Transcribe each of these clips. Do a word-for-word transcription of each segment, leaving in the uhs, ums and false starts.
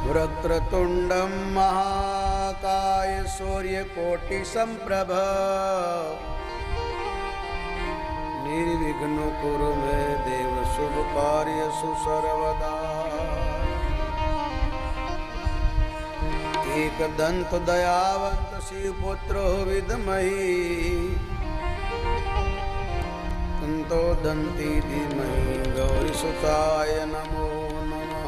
वक्रतुण्डं महाकाय सूर्यकोटिसम्प्रभ निर्विघ्नं कुरु मे देव शुभकार्येषु सर्वदा। एकदन्त दयावन्त शिवपुत्रो विद्महि दन्तो दन्ती धीमहि गौरीसुताय नमो नमः।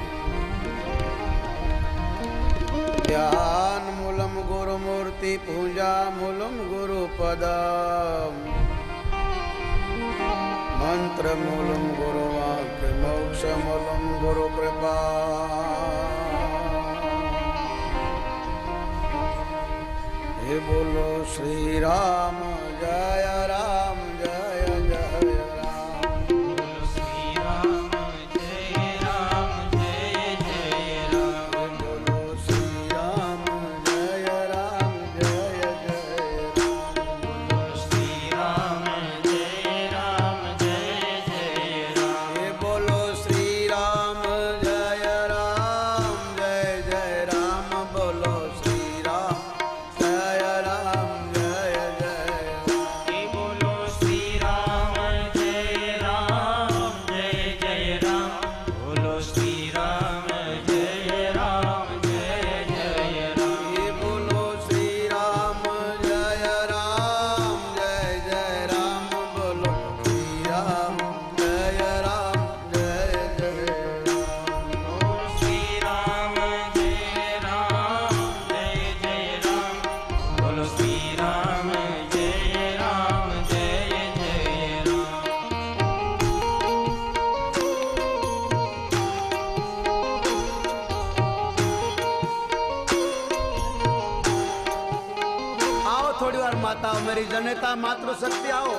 ध्यानमूलं गुरुमूर्ति पूजामूलं गुरुपदम् मंत्रमूलं गुरुवाक्य मोक्षमूलं गुरुकृपा। हे बोलो श्री राम जय राम जय जय राम। बोलो श्री राम जय राम जय जय राम। बोलो श्री राम जय राम जय जय राम। बोलो श्री राम जय राम जय जय राम। हे बोलो श्री राम जय राम जय जय राम। बोलो श्री राम जय राम जय जय राम। हे बोलो श्री राम जय राम जय जय राम। बोलो श्री राम जय राम जय जय राम। हे बोलो श्री राम जय राम जय जय राम। बोलो श्री राम जय राम जय जय राम। बोलो श्री राम जय राम जय जय राम। बोलो श्री राम जय राम जय जय राम। आओ थोड़ी बार माता मेरी जनता मातृशक्ति आओ।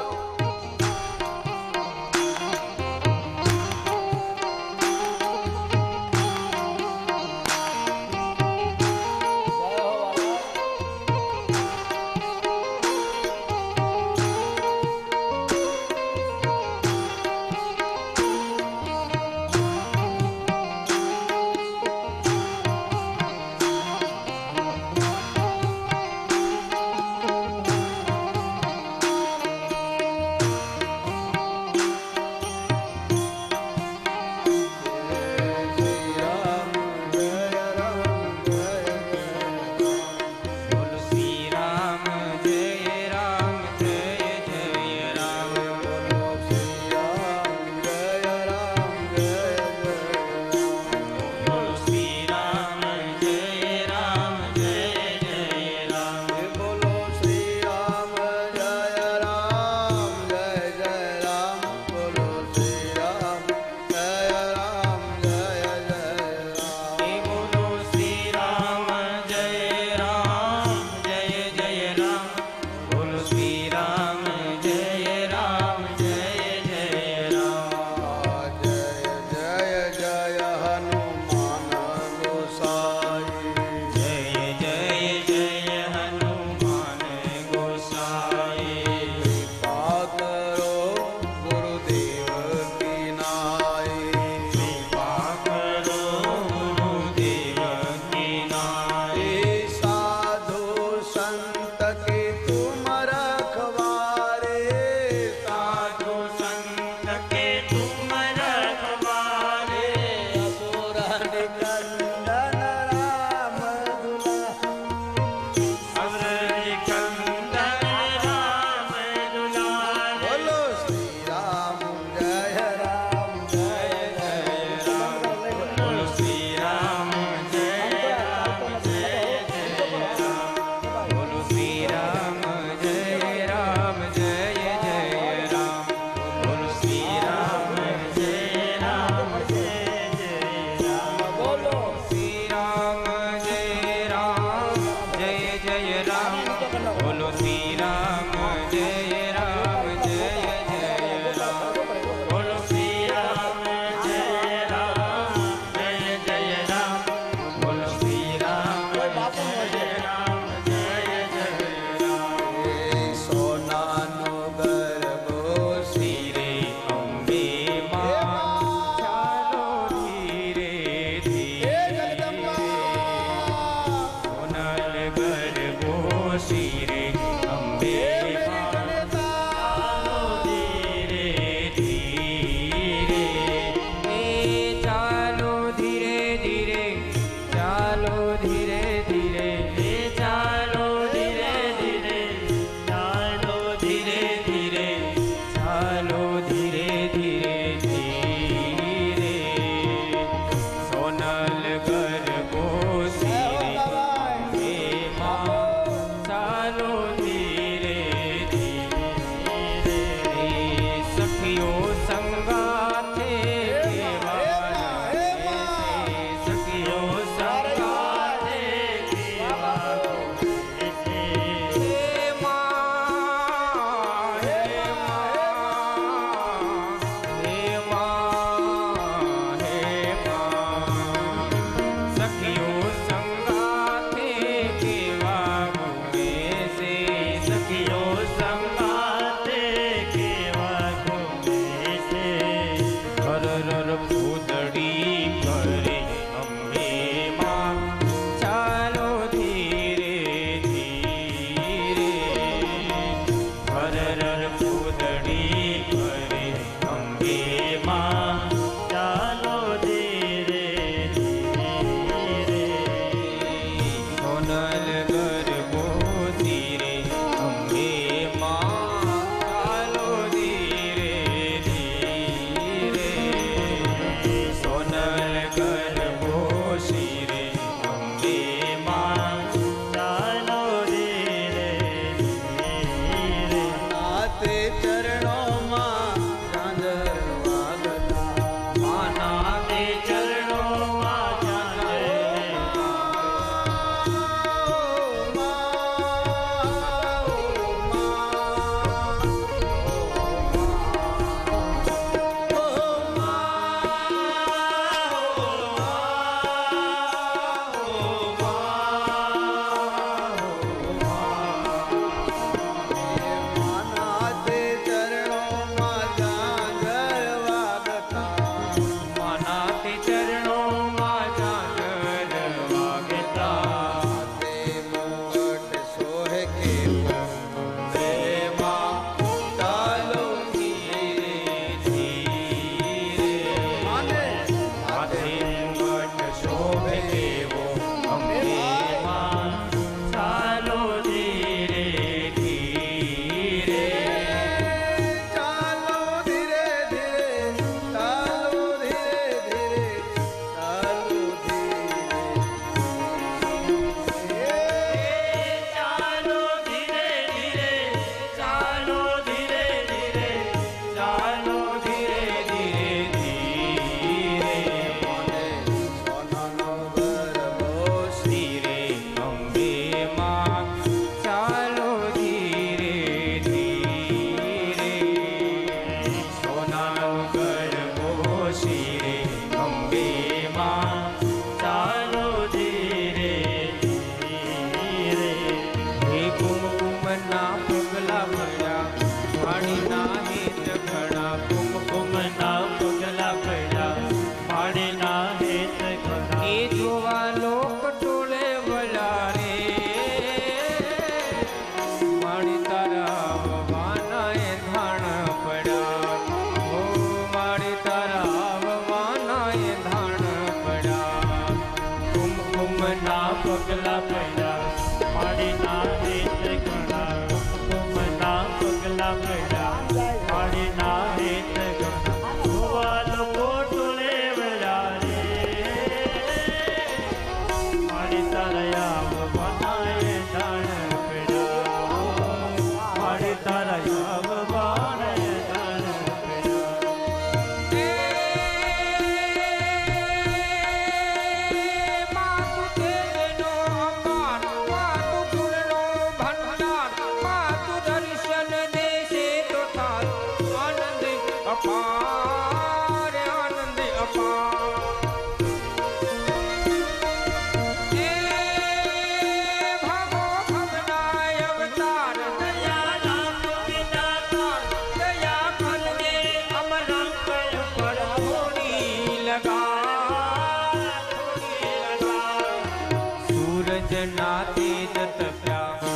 ना तेज तप्या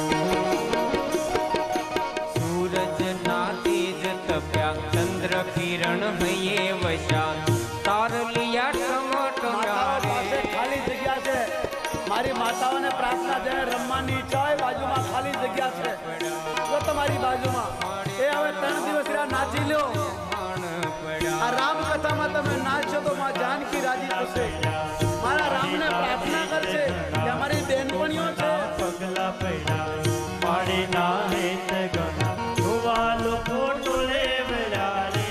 सूरज ना तेज तप्या चंद्र किरण हये वशा तार लिया टमाटरा પાસે ખાલી જગ્યા છે મારી માતાઓને પ્રાર્થના જેને રમવાની ઈચ્છા હોય બાજુમાં ખાલી જગ્યા છે જો તમારી બાજુમાં એ હવે ત્રણ દિવસ રહ્યા નાચી લ્યો આ રામ કથામાં તમે નાચશો તો માં જાનકી રાજી થશે મારા રામને પ્રાર્થના કરશે કે અમારી બેનપણીઓ છે પગલા પૈડા પાડી ના હેત ગણા ધોવાલો ફોટો લેવડા રે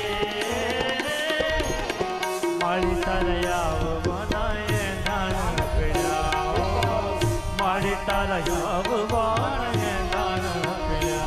મારી તારયાવ બનાય નાન પૈડા મારી તારયાવ બનાય નાન પૈડા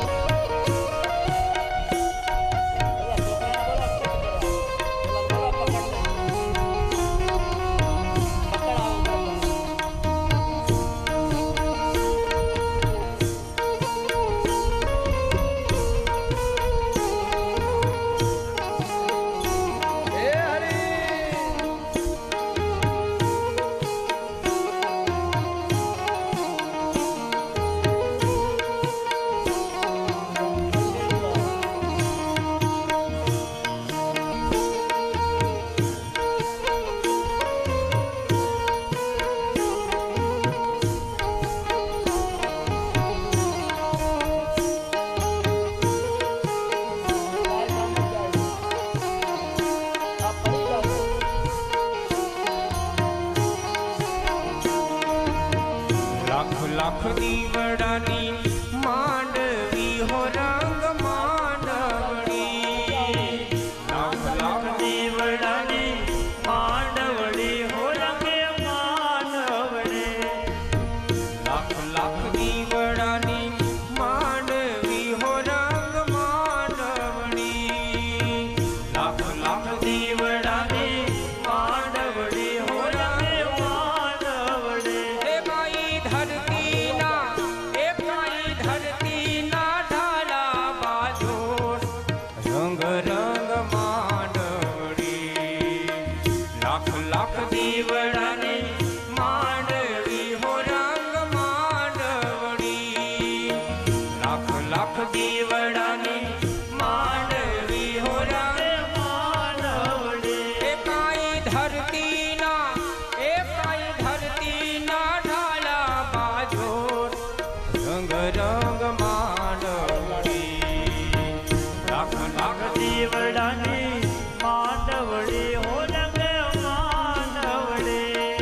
लाख दीवड़ानी मांडवी हो रंग मांडवड़ी लाख लाख दीवड़ानी मांडवड़ी हो रंग मांडवड़ी लाख लाख दीवड़ानी मांडवी हो रंग मांडवड़ी लाख लाख दीवड़ानी मांडवड़ी हो रंग मांडवड़ी ए भाई धरती रंग मांडवड़ी लाख लाख दीवड़ानी मांडवी हो रंग मांडवड़ी लाख लाख दीवड़ानी मांडवी हो रंग मांडवड़ी एकाई धरती ना एकाई धरती ना ढाला बाजो रंग रंग मांडवड़ी लाख लाख दीवड़ानी मांडवड़ी हो रंग मांडवड़ी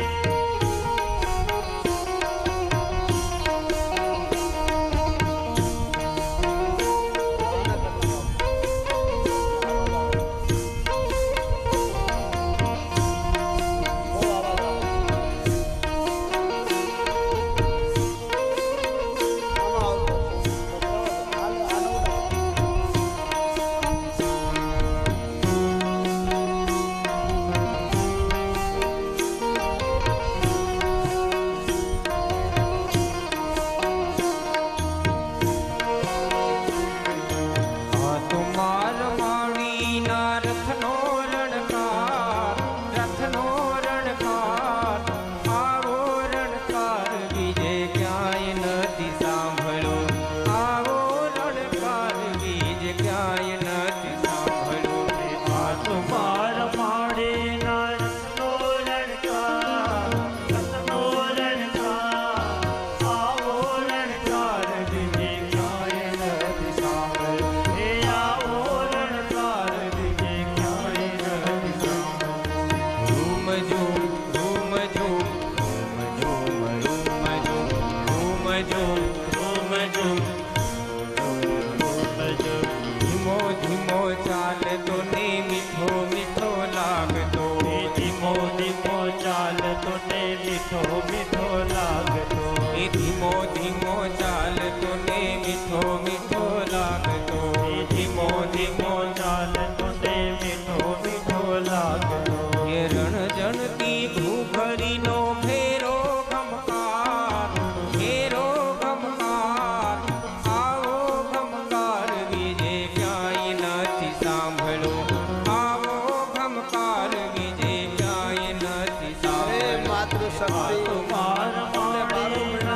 धीमो धीमो चाल तो ने मीठो मीठो लागतो धीमो धीमो चाल तो ने मीठो मीठो लागतो धीमो धीमो चाल तो ने मीठो मीठो लागतो धीमो धीमो चाल तो ने मीठो मीठो लागतो ये रण जनती घूघरी नो फेरो गमकार फेरो गमकार आवो गमकार विजय क्याय नथी सांभळो आवो गमकार विजय क्याय नथी सांभळो मातृ शक्ति मार मार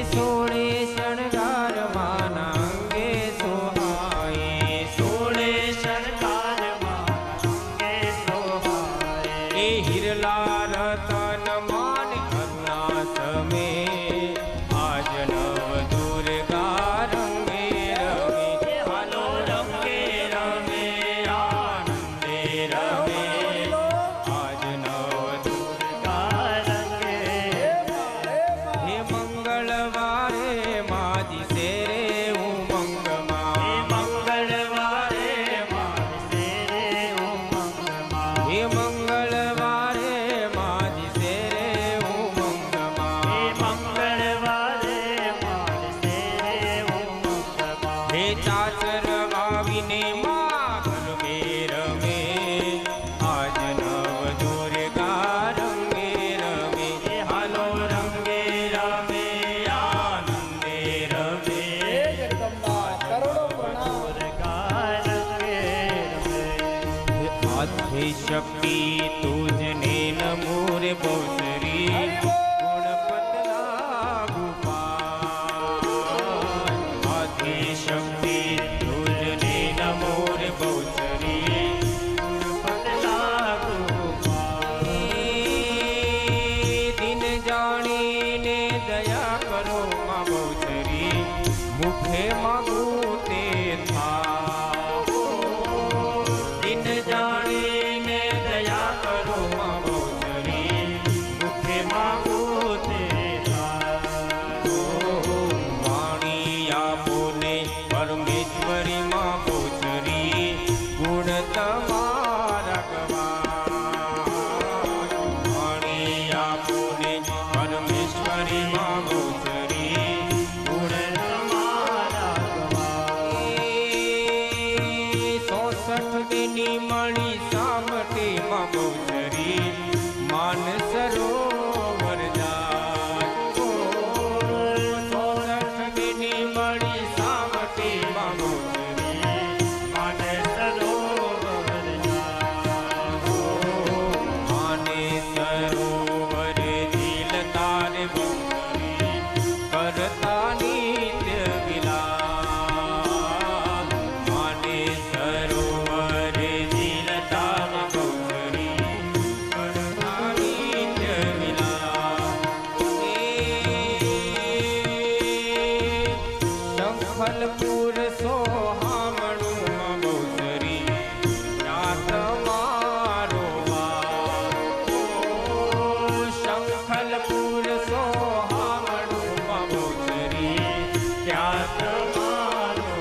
સોળે શણગાર માના અંગે સોહાય સોળે શણગાર માના અંગે સોહાય એ હિરલા રતન માન કરુણા સમે આજ નવ દુર્ગા રંગે રમે હાલો રંગે રમે આનંદે રમે આજ નવ દુર્ગા રંગે હે મંગળવારે માજી શેરે ઉમંગમાં મંગળવારે માસે રે ઉમંગમાં હે મંગળવારે માજી શેરે ઉમંગમાં મંગળવારે માસે રે ઉમંગમાં હે ચાચર આવીને માં ગરબે રમે આજ નવ દુર્ગા રંગે રમે હાલો રંગે રમે આનંદે રમે હે જગદંબા કરોડો પ્રણામ દુર્ગા રંગે રમે આધે શક્તિ તુજને નમો રે બહુચરી ગુણપત લાગુ પાય આધે શક્તિ તુજને નમો રે બહુચરી પદ લાગુ દિન જાણીને દયા કરો માં બહુચરી મુખે માગું તે થા દિન જાણીને દયા કરો માં બહુચરી મુખે માગો તે વાણી આપો ને પરમેશ્વરી માં બહુચરી ગુણ તમારા ગવાય વાણી આપો ને પરમેશ્વરી માં બહુચરી ગુણ તમારા ગવાય ચોસઠ દિની મળી સામટે માં બહુચરી માન સરોવર જાય ચોસઠ દિની મળી સામટે માં બહુચરી માને સરોવર માને સરોવર દિલ તારે બહુચરી કરતા નિત્ય વિલાસ માને સરોવર દિલ તારે બહુચરી કરતા નિત્ય વિલાસ સંખલપુર સોહામણું માં બહુચરી ત્યાં તમારો વાસ શંખલપુર સોહામણું માં બહુચરી ત્યાં તમારો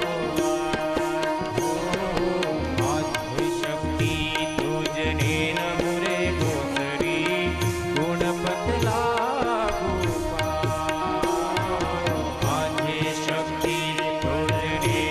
આદ્ય શક્તિ તુજને નમો રે બહુચરી ગુણપત લાગુ પાય આદ્ય શક્તિ તુજને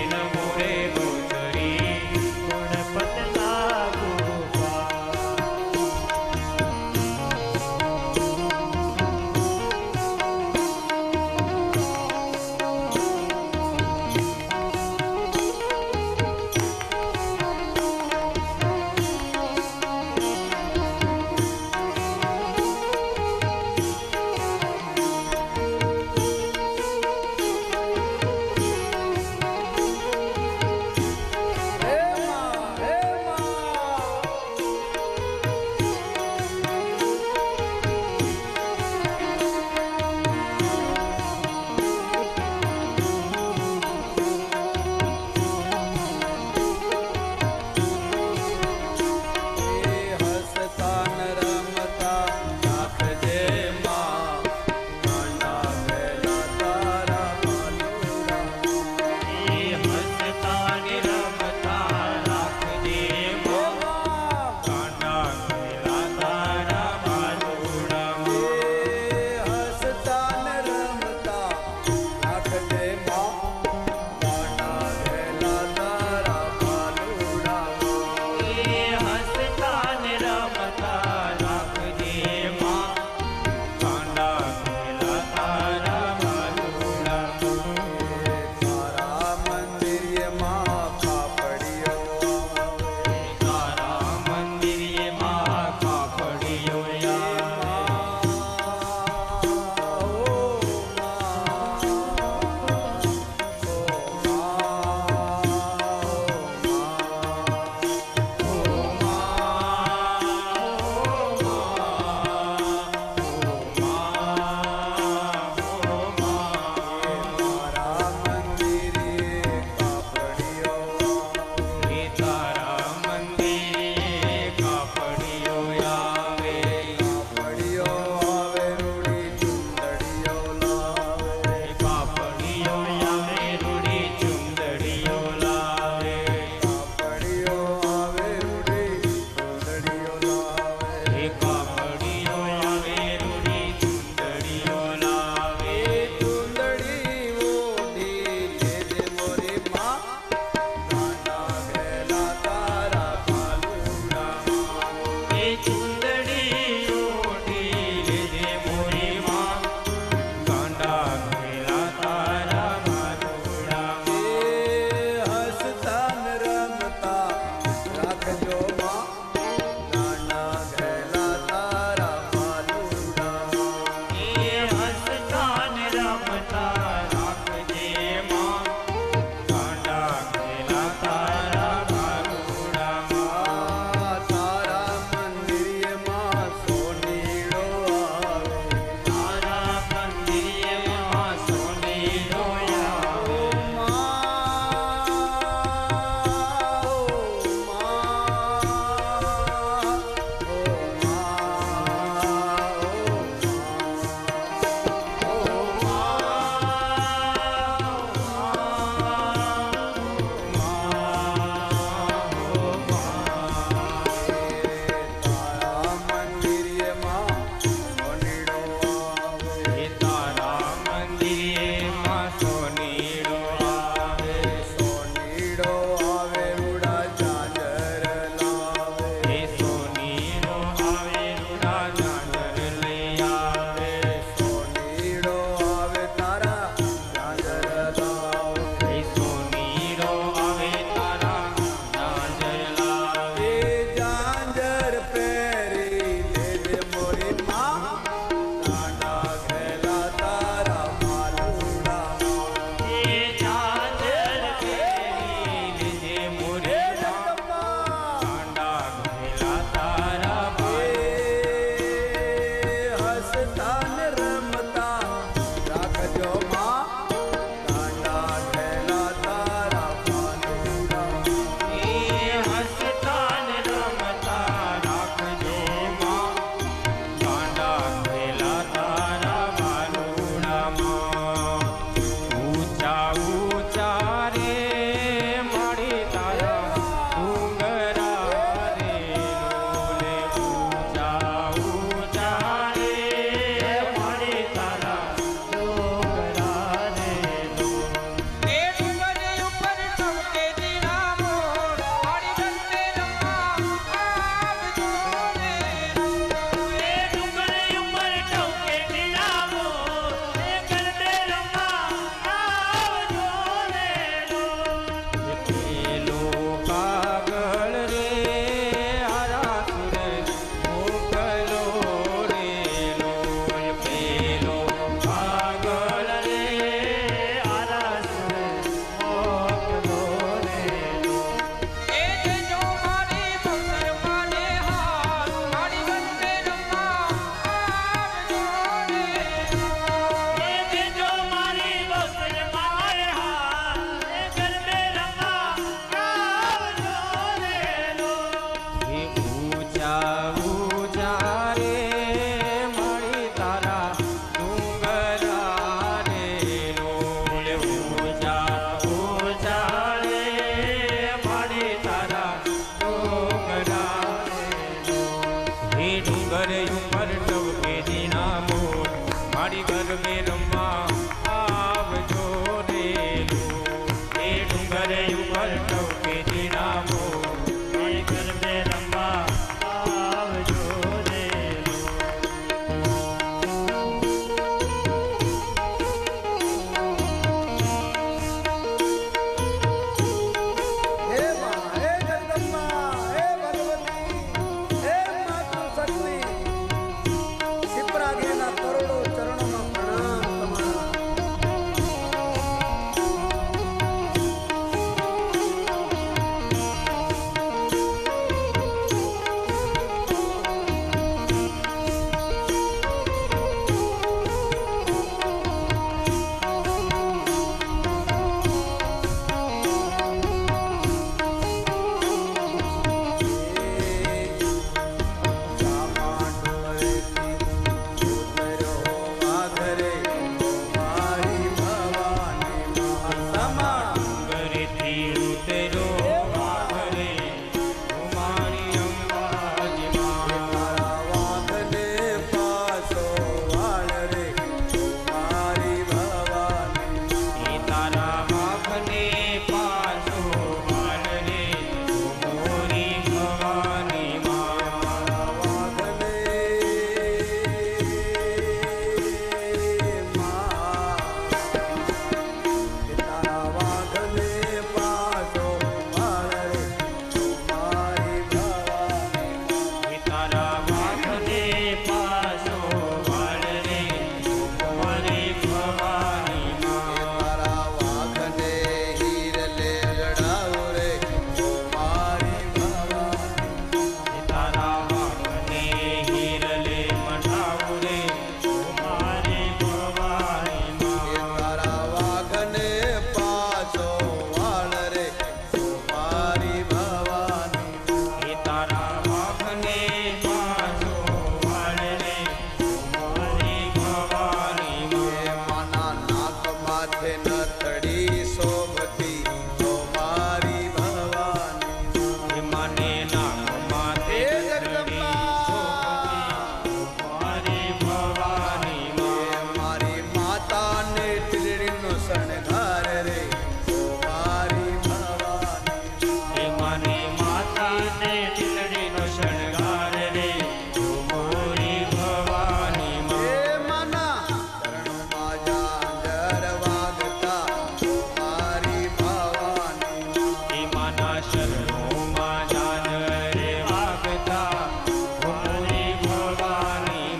નથડી શોભતી તો મારી ભવાની મને નામ માતે એ જગદંબા મારી ભવાની મારી માતાને ટીલડીનો શણગાર રે તો મારી ભવાની મને માતાને ટીલડીનો શણગાર રે તો મોરી ભવાની એ માના ચરણોમાં ઝાંઝર વાગતા તો મારી ભવાની માના શરણોમાં ઝાંઝરે વાગતા મોરી ભવાની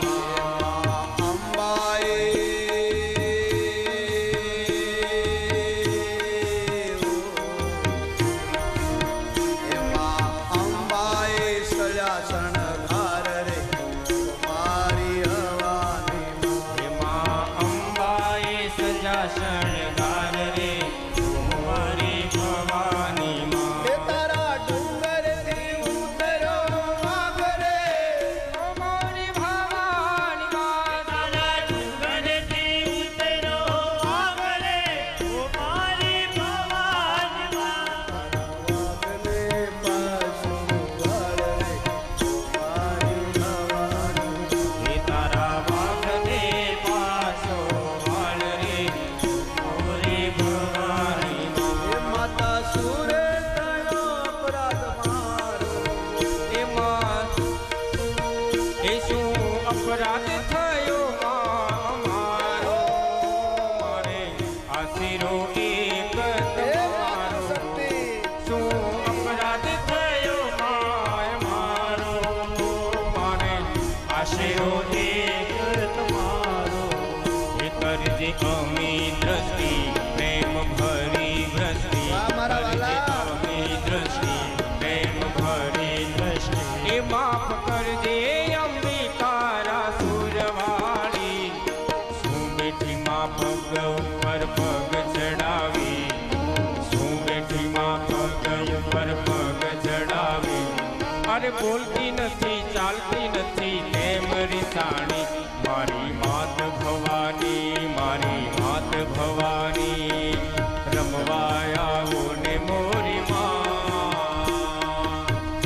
અંબાએ એમાં અંબાએ સળ્યા શણગાર રે મારી હવાની એમાં અંબાએ સજા શણગાર રે મોરી ભવાની એ તારા ડુંગરથી ઉતરો આગરે મોરી ભવાની તારા ડુંગરથી ઉતરો આગળ ઓ મારી ભવાની વાગલે પાછું વળ રે મારી હવાની એ તારા વાઘને પાછો વાળ રે મોરી ભવાની એ માતા સુરે થયો અપરાધ મારો એમાં એ શું અપરાધ થયો માં અમારો મારે આશીરો એક એ તમારો શક્તિ શું અપરાધ થયો માય મારો મારે આશીરો એક તમારો એ કરજે અમી દ્રષ્ટિ પ્રેમ ભરી દ્રષ્ટિ વાહ મારા વાલા. કરજે અમી દ્રષ્ટિ પ્રેમ ભરી દ્રષ્ટિ એ માફ કરજે અંબિકારા સુરવાળી શું બેઠી માં પગ ઉપર પગ ચડાવી શું બેઠી માં પગ ઉપર પગ ચડાવી અરે બોલતી નથી ચાલતી નથી કેમ રીસાણી મારી માત ભવાની મારી માત ભવાની રમવા આવો ને મોરી માં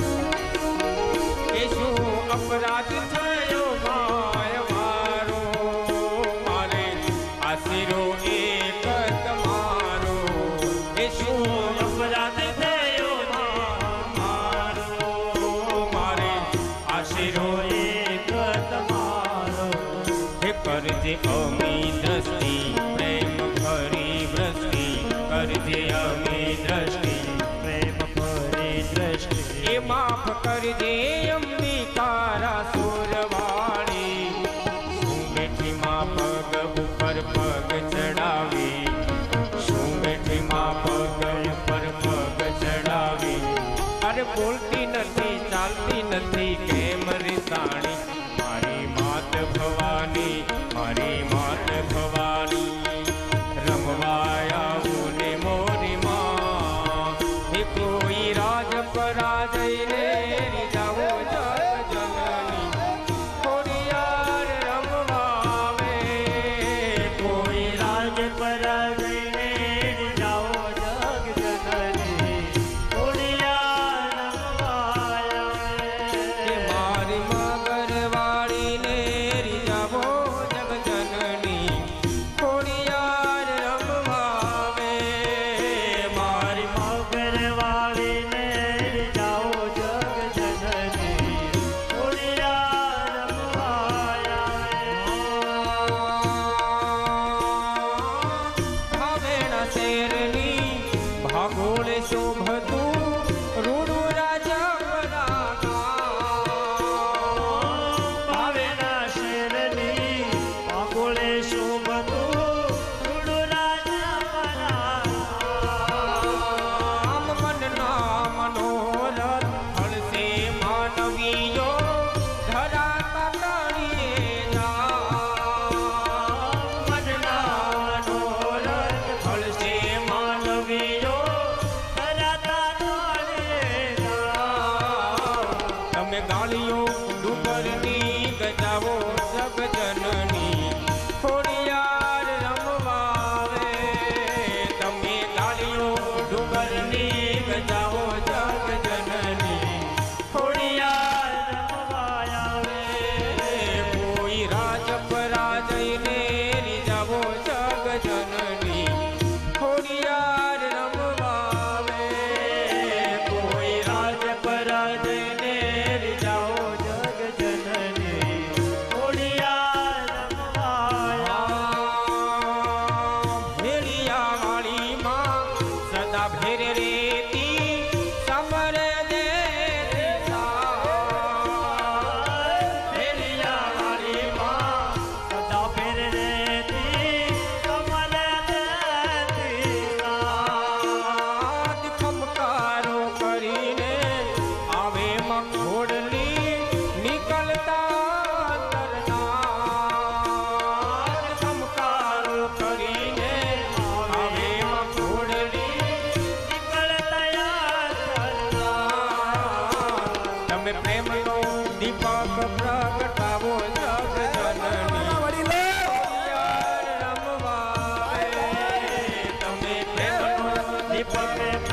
એ શું અપરાધ થયો માય મારો મારે આશીરો એક તમારો એ શું અપરાધ થયો મારો મારે આશીરો એક તમારો હે કરજે અમી દ્રષ્ટિ પ્રેમ ભરી દ્રષ્ટિ કરજે અમી દ્રષ્ટિ પ્રેમ ભરી દ્રષ્ટિ એ માફ કરજે અંબિકારા સુરવાળી શું બેઠી માં પગ ઉપર પગ ચડાવી શું બેઠી માં પગ ઉપર પગ ચડાવી અરે બોલતી નથી ચાલતી નથી કેમ રીસાણી મારી માત ભવાની મારી માત ભવાની રમવા આવું ને મોરી માં એ કોઈ રાજ પરાજય ને રીજાવો જગ જનની ખોડિયાર રમવા આવે કોઈ રાજ પરાજયને જાઓ જગ જનની ઓડિયા રમવાયા કે મારી મગર વાળીને રીજાવો જગ જનની ખોડિયાર રમવા આવે મારી મગર વાળીને જાઓ જગ જનની ઓડિયા રમવાયા ભાવેણા શેરની ભાગોળ શોભતું રૂડું રાજા પરાગા ભાવેના શેરની પાકોળે શોભતું રૂડું રાજા પરાગા આમ મનના મનોરથ હળસે માનવીયો ધરાતા પ્રાણીએ જા મનના મનોરથ હળસે માનવીયો ધરાતા પગે